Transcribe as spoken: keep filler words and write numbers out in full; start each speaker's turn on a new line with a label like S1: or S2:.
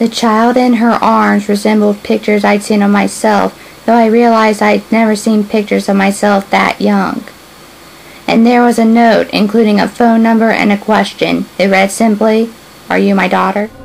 S1: The child in her arms resembled pictures I'd seen of myself, though I realized I'd never seen pictures of myself that young. And there was a note, including a phone number and a question. It read simply, "Are you my daughter?"